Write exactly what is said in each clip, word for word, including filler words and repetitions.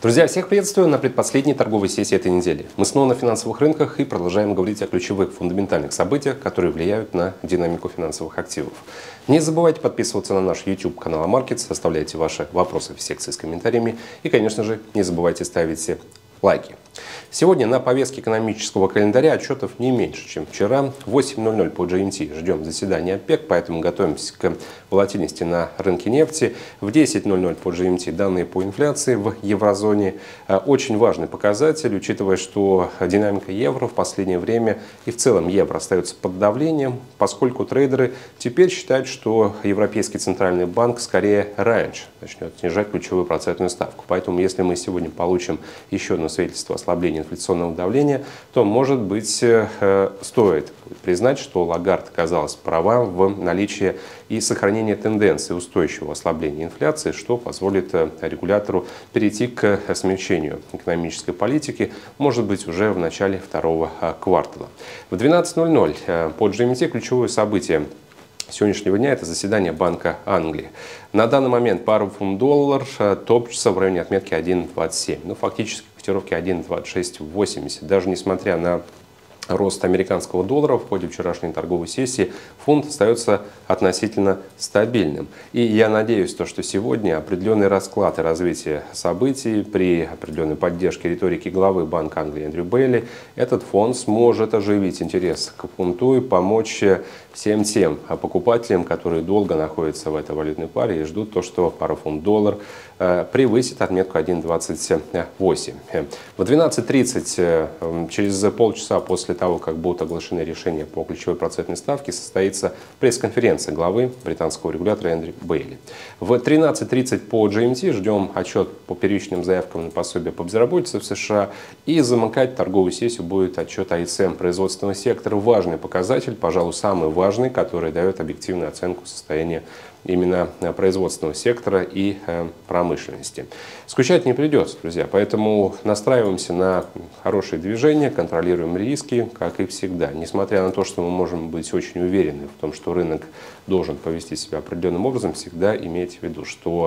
Друзья, всех приветствую на предпоследней торговой сессии этой недели. Мы снова на финансовых рынках и продолжаем говорить о ключевых фундаментальных событиях, которые влияют на динамику финансовых активов. Не забывайте подписываться на наш YouTube канал Markets, оставляйте ваши вопросы в секции с комментариями и, конечно же, не забывайте ставить лайки. Сегодня на повестке экономического календаря отчетов не меньше, чем вчера. В восемь ноль ноль по джи эм ти ждем заседания ОПЕК, поэтому готовимся к волатильности на рынке нефти. В десять ноль ноль по джи эм ти данные по инфляции в еврозоне. Очень важный показатель, учитывая, что динамика евро в последнее время и в целом евро остается под давлением, поскольку трейдеры теперь считают, что Европейский центральный банк скорее раньше начнет снижать ключевую процентную ставку. Поэтому если мы сегодня получим еще одно свидетельство ослабления инфляционного давления, то, может быть, э, стоит признать, что Лагард оказалась права в наличии и сохранении тенденции устойчивого ослабления инфляции, что позволит регулятору перейти к смягчению экономической политики, может быть, уже в начале второго квартала. В двенадцать ноль ноль по джи эм ти ключевое событие сегодняшнего дня – это заседание Банка Англии. На данный момент пара фунт-доллар топчется в районе отметки один двадцать семь. Ну, фактически котировки один двадцать шесть восемьдесят. Даже несмотря на рост американского доллара в ходе вчерашней торговой сессии, фунт остается относительно стабильным. И я надеюсь, то, что сегодня определенный расклад и развитие событий при определенной поддержке риторики главы Банка Англии Эндрю Бейли, этот фонд сможет оживить интерес к фунту и помочь всем тем покупателям, которые долго находятся в этой валютной паре и ждут то, что пара фунт-доллар превысит отметку один двадцать восемь. В двенадцать тридцать, через полчаса после того, как будут оглашены решения по ключевой процентной ставке, состоится пресс-конференция главы британского регулятора Эндрю Бейли. В тринадцать тридцать по джи эм ти ждем отчет по первичным заявкам на пособие по безработице в США, и замыкать торговую сессию будет отчет ай эс эм производственного сектора. Важный показатель, пожалуй, самый важный, который дает объективную оценку состояния именно производственного сектора и э, промышленности. Скучать не придется, друзья, поэтому настраиваемся на хорошее движение, контролируем риски, как и всегда. Несмотря на то, что мы можем быть очень уверены в том, что рынок должен повести себя определенным образом, всегда имейте в виду, что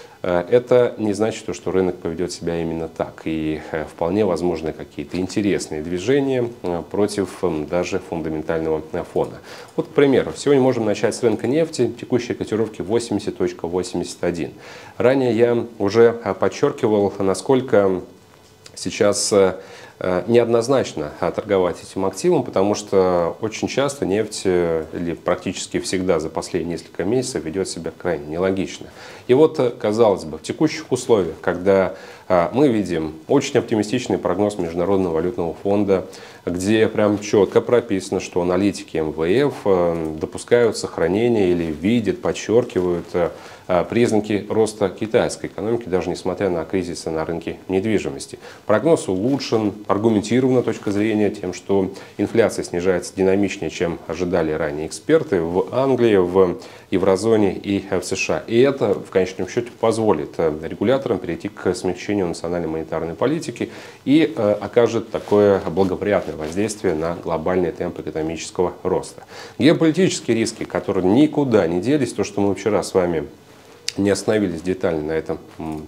это не значит, что рынок поведет себя именно так. И вполне возможны какие-то интересные движения против даже фундаментального фона. Вот, к примеру, сегодня можем начать с рынка нефти, текущие котировки восемьдесят восемьдесят один. Ранее я уже подчеркивал, насколько сейчас неоднозначно торговать этим активом, потому что очень часто нефть, или практически всегда за последние несколько месяцев, ведет себя крайне нелогично. И вот, казалось бы, в текущих условиях, когда мы видим очень оптимистичный прогноз Международного валютного фонда, где прям четко прописано, что аналитики эм вэ эф допускают сохранение или видят, подчеркивают признаки роста китайской экономики, даже несмотря на кризисы на рынке недвижимости. Прогноз улучшен, аргументирована точка зрения тем, что инфляция снижается динамичнее, чем ожидали ранее эксперты в Англии, в еврозоне и в США. И это в конечном счете позволит регуляторам перейти к смягчению национальной монетарной политики и окажет такое благоприятное воздействие на глобальные темпы экономического роста. Геополитические риски, которые никуда не делись, то, что мы вчера с вами не остановились детально на этом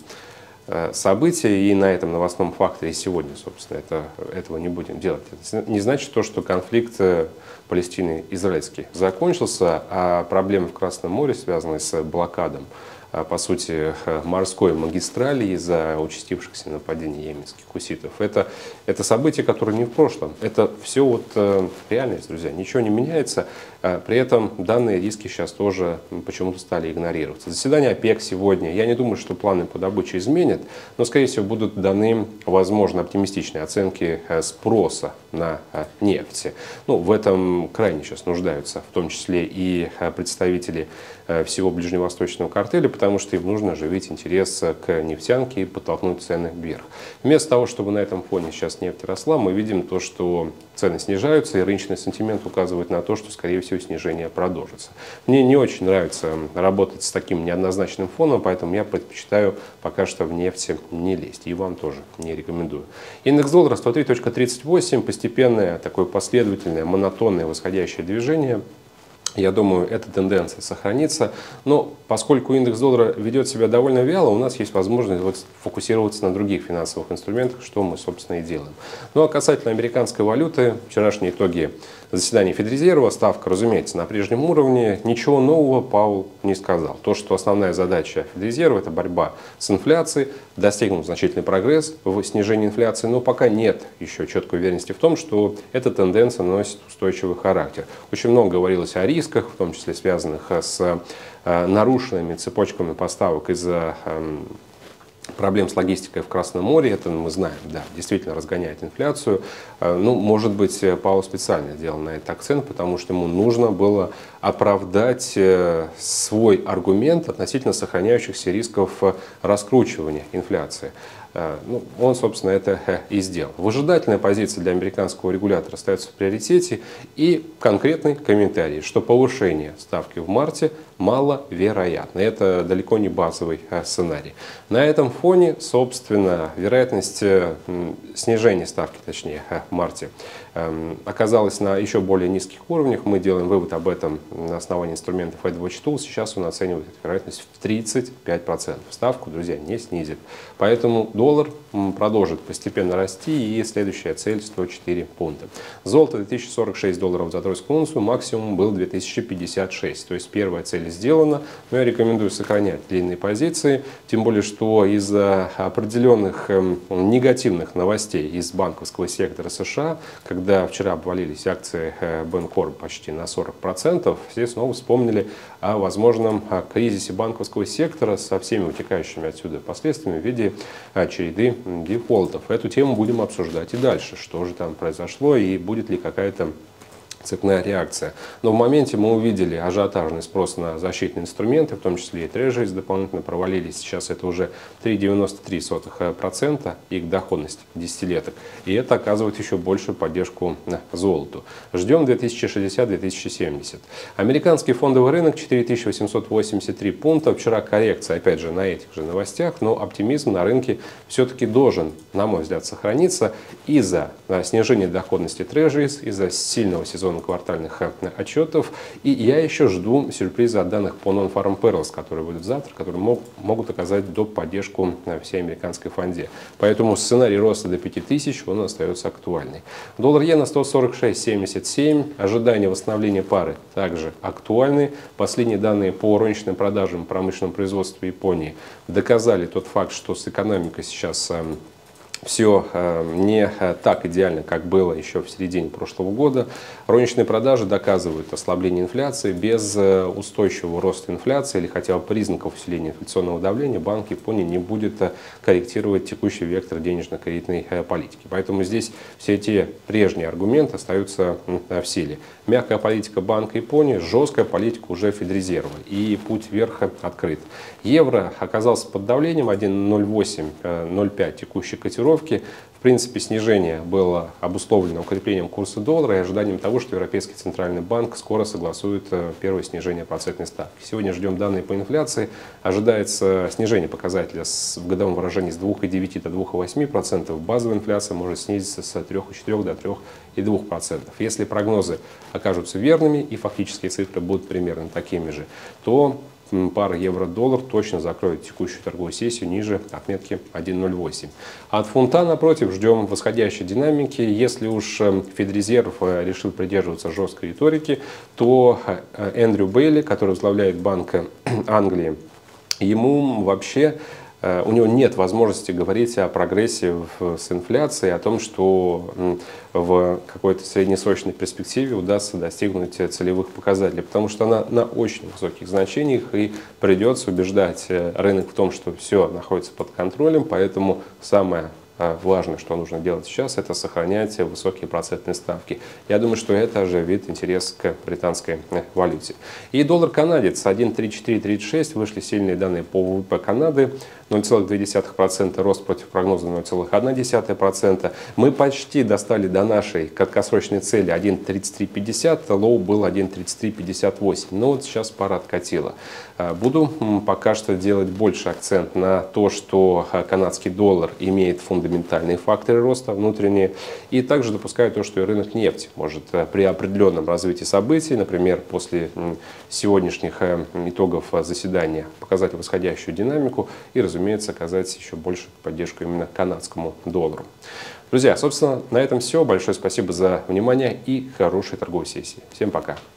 событии и на этом новостном факторе сегодня, собственно, это, этого не будем делать. Это не значит то, что конфликт Палестино-израильский закончился, а проблемы в Красном море, связанные с блокадом, по сути, морской магистрали из-за участившихся нападений йеменских хуситов. Это, это события, которые не в прошлом. Это все вот э, реальность, друзья. Ничего не меняется. Э, при этом данные риски сейчас тоже почему-то стали игнорироваться. Заседание ОПЕК сегодня. Я не думаю, что планы по добыче изменят, но, скорее всего, будут даны, возможно, оптимистичные оценки спроса на нефть. Ну, в этом крайне сейчас нуждаются, в том числе и представители всего ближневосточного картеля, потому что им нужно оживить интерес к нефтянке и подтолкнуть цены вверх. Вместо того, чтобы на этом фоне сейчас нефть росла, мы видим то, что цены снижаются, и рыночный сентимент указывает на то, что, скорее всего, снижение продолжится. Мне не очень нравится работать с таким неоднозначным фоном, поэтому я предпочитаю пока что в нефти не лезть. И вам тоже не рекомендую. Индекс доллара сто три тридцать восемь, постепенное, такое последовательное, монотонное восходящее движение. Я думаю, эта тенденция сохранится. Но поскольку индекс доллара ведет себя довольно вяло, у нас есть возможность вот фокусироваться на других финансовых инструментах, что мы, собственно, и делаем. Ну а касательно американской валюты, вчерашние итоги заседания Федрезерва, ставка, разумеется, на прежнем уровне. Ничего нового Паул не сказал. То, что основная задача Федрезерва – это борьба с инфляцией, достигнут значительный прогресс в снижении инфляции, но пока нет еще четкой уверенности в том, что эта тенденция носит устойчивый характер. Очень много говорилось о рисках, в том числе связанных с нарушенными цепочками поставок из-за проблем с логистикой в Красном море. Это мы знаем, да, действительно разгоняет инфляцию. Ну, может быть, Паул специально сделал на это акцент, потому что ему нужно было оправдать свой аргумент относительно сохраняющихся рисков раскручивания инфляции. Ну, он, собственно, это и сделал. Выжидательная позиция для американского регулятора остается в приоритете, и конкретный комментарий, что повышение ставки в марте маловероятно. Это далеко не базовый сценарий. На этом фоне, собственно, вероятность снижения ставки, точнее, в марте, оказалась на еще более низких уровнях. Мы делаем вывод об этом на основании инструментов Edwatch Tools. Сейчас он оценивает эту вероятность в тридцать пять процентов. Ставку, друзья, не снизит. Поэтому доллар продолжит постепенно расти, и следующая цель сто четыре пункта. Золото две тысячи сорок шесть долларов за тройскую унцию, максимум был две тысячи пятьдесят шесть. То есть первая цель сделана, но я рекомендую сохранять длинные позиции, тем более, что из-за определенных негативных новостей из банковского сектора США, когда вчера обвалились акции Bancorp почти на сорок процентов, все снова вспомнили о возможном кризисе банковского сектора со всеми вытекающими отсюда последствиями в виде череды дефолтов. Эту тему будем обсуждать и дальше, что же там произошло и будет ли какая-то цепная реакция. Но в моменте мы увидели ажиотажный спрос на защитные инструменты, в том числе и трежерис дополнительно провалились. Сейчас это уже три целых девяносто три сотых процента их доходность десятилеток. И это оказывает еще большую поддержку золоту. Ждем две тысячи шестьдесят — две тысячи семьдесят. Американский фондовый рынок четыре тысячи восемьсот восемьдесят три пункта. Вчера коррекция, опять же, на этих же новостях, но оптимизм на рынке все-таки должен, на мой взгляд, сохраниться из-за снижения доходности трежерис, из-за сильного сезона квартальных отчетов. И я еще жду сюрприза от данных по Non-Farm Payrolls, которые будут завтра, которые мог, могут оказать доп. Поддержку всей американской фонде. Поэтому сценарий роста до пяти тысяч, он остается актуальный. Доллар-иена сто сорок шесть семьдесят семь. Ожидания восстановления пары также актуальны. Последние данные по розничным продажам и промышленному производству Японии доказали тот факт, что с экономикой сейчас все не так идеально, как было еще в середине прошлого года. Розничные продажи доказывают ослабление инфляции. Без устойчивого роста инфляции или хотя бы признаков усиления инфляционного давления Банк Японии не будет корректировать текущий вектор денежно-кредитной политики. Поэтому здесь все эти прежние аргументы остаются в силе. Мягкая политика Банка Японии, жесткая политика уже Федрезерва. И путь вверх открыт. Евро оказался под давлением один целых ноль восемь — ноль пять текущей котировки. В принципе, снижение было обусловлено укреплением курса доллара и ожиданием того, что Европейский центральный банк скоро согласует первое снижение процентной ставки. Сегодня ждем данные по инфляции. Ожидается снижение показателя в годовом выражении с двух целых девяти сотых до двух целых восьми процентов. Базовая инфляция может снизиться с трёх целых четырёх сотых до трёх целых двух десятых процента. Если прогнозы окажутся верными и фактические цифры будут примерно такими же, то пара евро-доллар точно закроет текущую торговую сессию ниже отметки один целых ноль восемь. От фунта, напротив, ждем восходящей динамики. Если уж Федрезерв решил придерживаться жесткой риторики, то Эндрю Бейли, который возглавляет Банк Англии, ему вообще у него нет возможности говорить о прогрессе с инфляцией, о том, что в какой-то среднесрочной перспективе удастся достигнуть целевых показателей, потому что она на очень высоких значениях, и придется убеждать рынок в том, что все находится под контролем, поэтому самое важное, что нужно делать сейчас, это сохранять высокие процентные ставки. Я думаю, что это оживит интерес к британской валюте. И доллар-канадец один целых тридцать четыре тридцать шесть. Вышли сильные данные по ВВП Канады. ноль целых две десятых процента рост против прогноза ноль целых одна десятая процента. Мы почти достали до нашей краткосрочной цели один целых тридцать три пятьдесят. Лоу был один целых тридцать три пятьдесят восемь. Но вот сейчас пара откатила. Буду пока что делать больше акцент на то, что канадский доллар имеет фундаментальный фундаментальные факторы роста внутренние, и также допускают то, что и рынок нефти может при определенном развитии событий, например, после сегодняшних итогов заседания, показать восходящую динамику и, разумеется, оказать еще большую поддержку именно канадскому доллару. Друзья, собственно, на этом все. Большое спасибо за внимание и хорошей торговой сессии. Всем пока!